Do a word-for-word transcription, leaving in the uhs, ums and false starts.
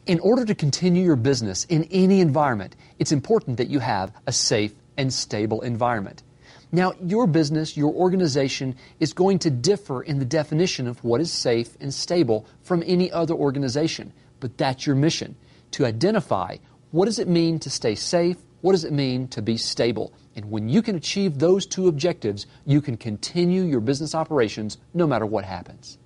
In order to continue your business in any environment, it's important that you have a safe and stable environment. Now, your business, your organization is going to differ in the definition of what is safe and stable from any other organization, but that's your mission, to identify what does it mean to stay safe, what does it mean to be stable. And when you can achieve those two objectives, you can continue your business operations no matter what happens.